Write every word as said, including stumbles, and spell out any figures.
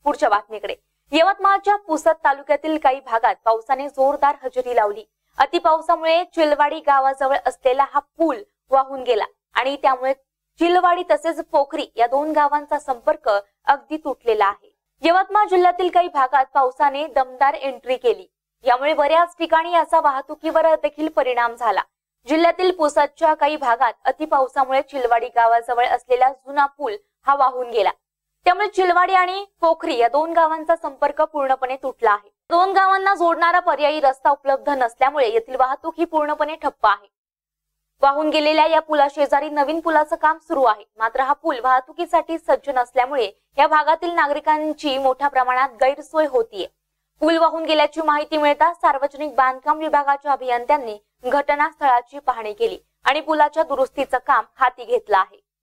पुढच्या बातमीकडे। यवतमाळच्या पुसद तालुक्यातील काही भागात पावसाने जोरदार हजेरी लावली। अतिपावसामुळे चिलवाडी गावाजवळ असलेला हा पूल वाहून गेला आणि त्यामुळे चिलवाडी तसेच पोखरी या दोन गावांचा संपर्क अगदी तुटलेला आहे। यवतमाळ जिल्ह्यातील काही भागात पावसाने दमदार एंट्री केली, यामुळे बऱ्याच ठिकाणी याचा वाहतुकीवर देखील परिणाम झाला। जिल्ह्यातील पुसदच्या काही भागात अतिपावसामुळे चिलवाडी गावाजवळ असलेला जुना पूल हा वाहून गेला, त्यामुळे चिलवाडी आणि पोखरी या दोन गावांचा संपर्क पूर्णपणे तुटला आहे। दोन गावांना जोडणारा पर्यायी रस्ता उपलब्ध नसल्यामुळे येथील वाहतूक ही पूर्णपणे ठप्प आहे। वाहून गेलेल्या या पुलाशेजारी नवीन पुलाचं काम सुरू आहे, मात्र हा पूल वाहतुकीसाठी सज्ज नसल्यामुळे या भागातील नागरिकांची मोठ्या प्रमाणात गैरसोय होतीये। पूल वाहून गेल्याची माहिती मिळताच सार्वजनिक बांधकाम विभागाच्या अभियंत्यांनी घटनास्थळाची पाहणी केली आणि पुलाच्या दुरुस्तीचं काम हाती घेतलं आहे।